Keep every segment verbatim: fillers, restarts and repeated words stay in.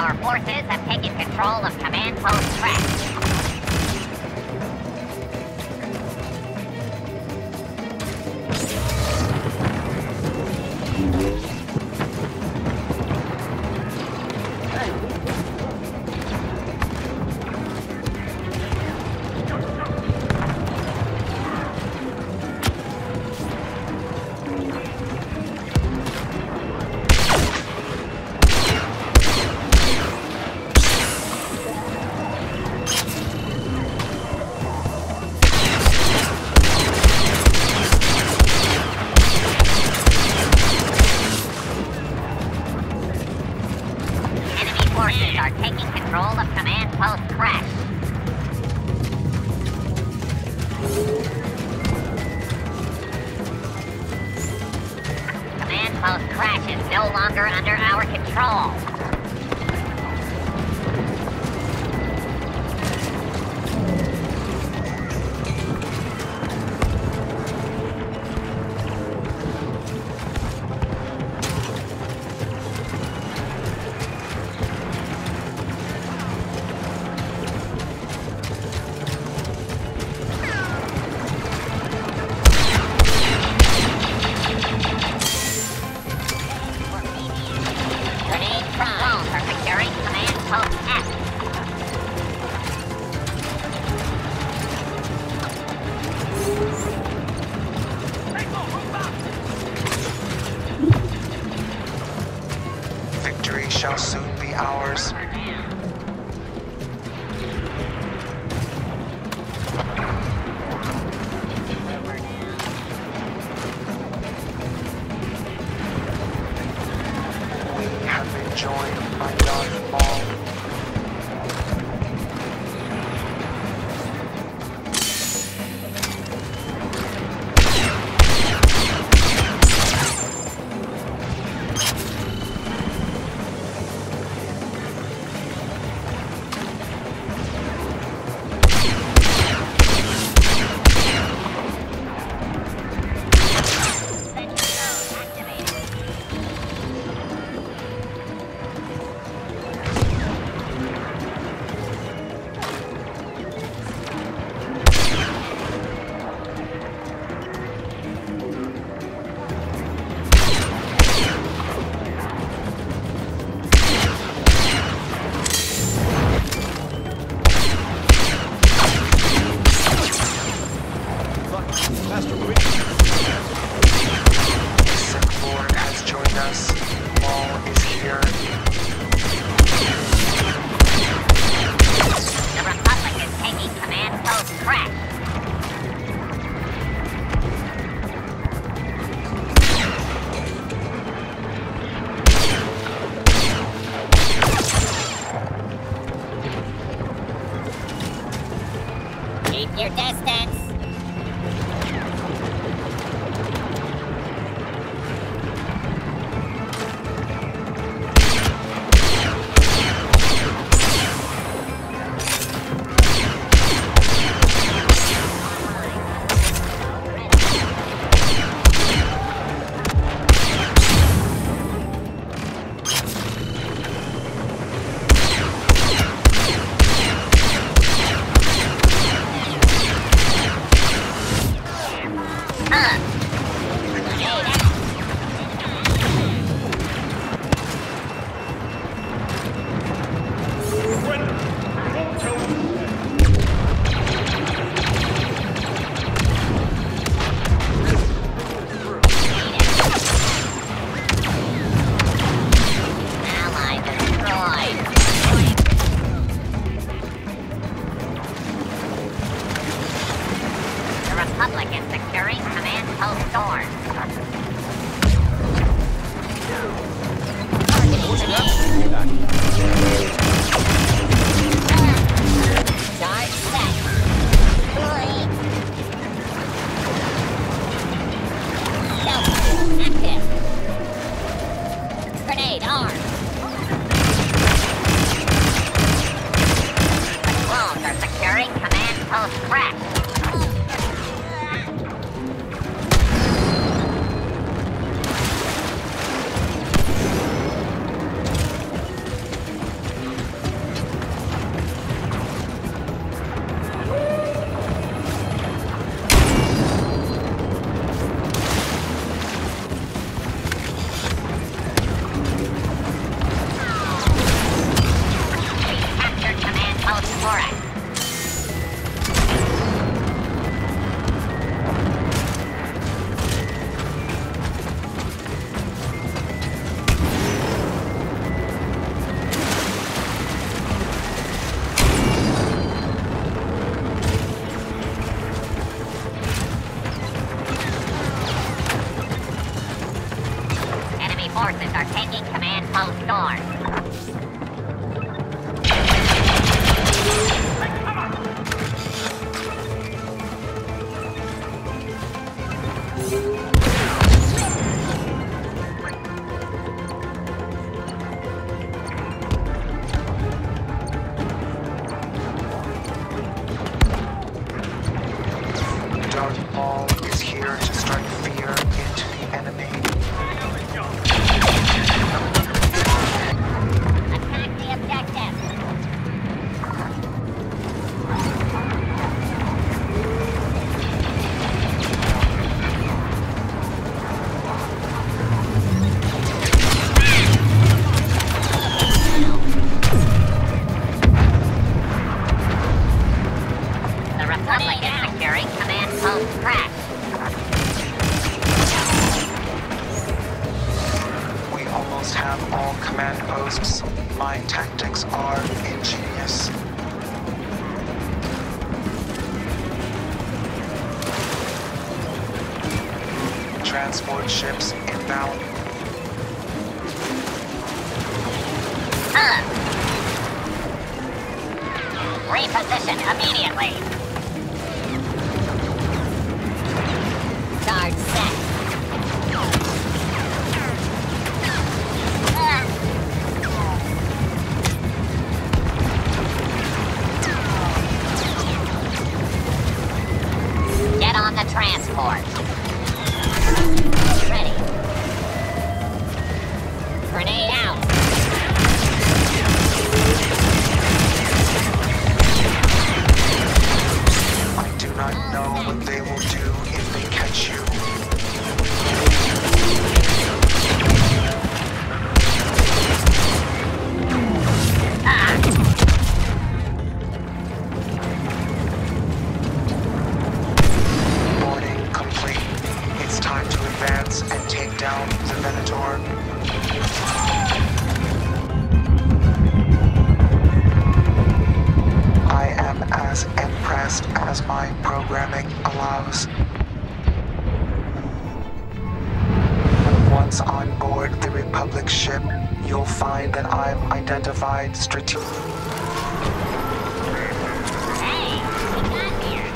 Our forces have taken control of Command Post Crash. Forces are taking control of Command Post Crash. Command Post Crash is no longer under our control. Drones are securing Command Post F. Victory shall soon be ours. We have been joined by Darth Maul. forces are taking command post North. Darth Maul is here to strike fear into the enemy. Attack the objective. The Republic is securing command post Crash. We almost have all command posts. My tactics are ingenious. Transport ships inbound. Huh. Reposition immediately. Charge set. Get on the transport. Ready. Grenade out. I do not know what they will do if they catch you. Boarding complete. It's time to advance and take down the Venator. I am as impressed as my programming allows. Once on board the Republic ship, you'll find that I've identified strategic. Hey, we got here.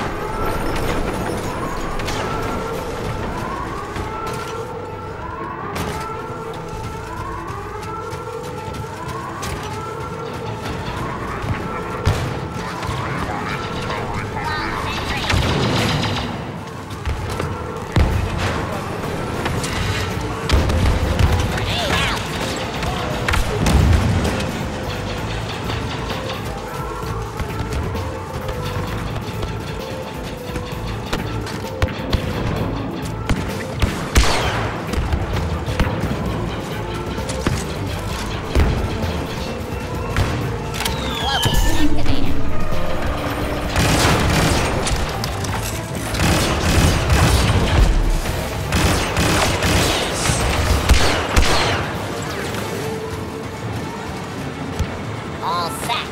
Grenade out. Cloaking activated. All set.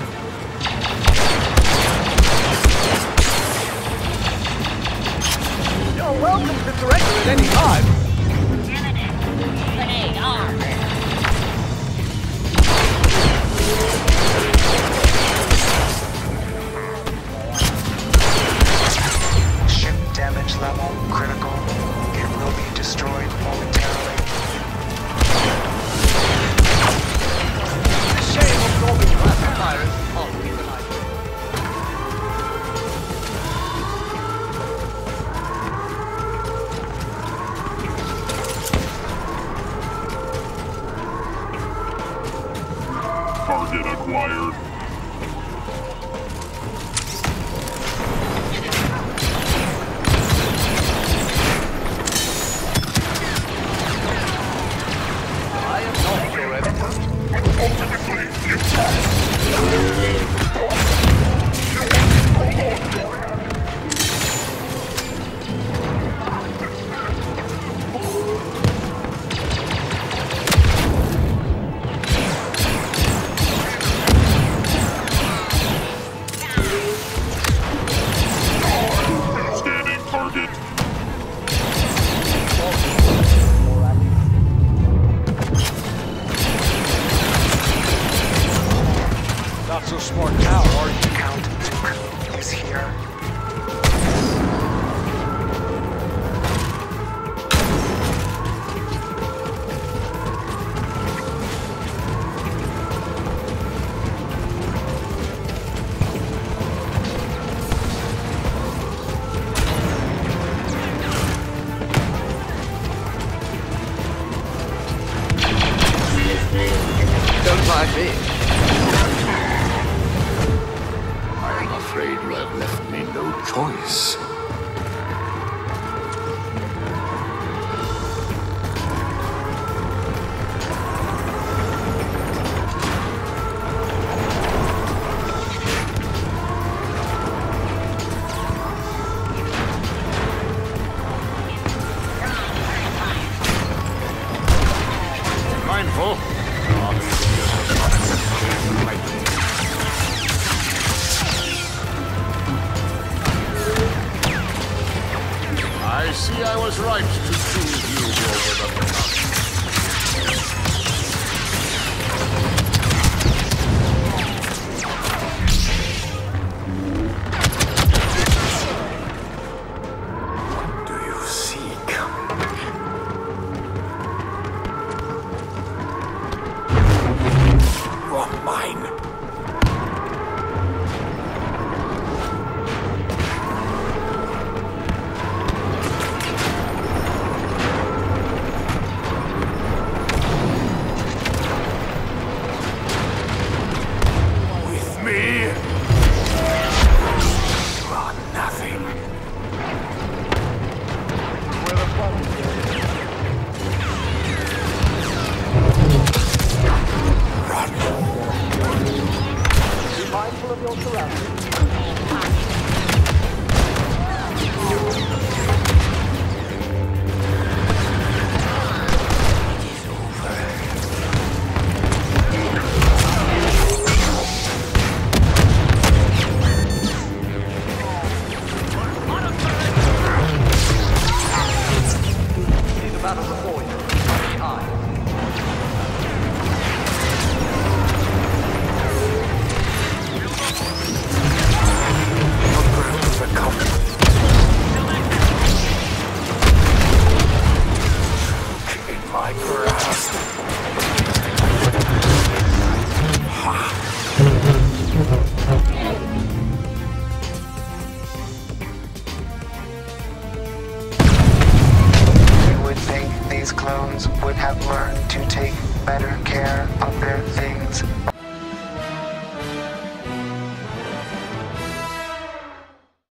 You're welcome to surrender at any time. Grenade armed. Ship damage level critical. It will be destroyed momentarily. Shame absorbing classifiers. Oh, keep an eye. Target acquired. I am not your enemy. might be. I'm afraid you have left me no choice. Mindful. I see I was right to choose you over the top. What do you seek? You are mine. With me, you are nothing. Where the fuck is it? Be mindful of your surroundings. See the battle before you. Be high. In my grasp. You would think these clones would have learned to take better care of their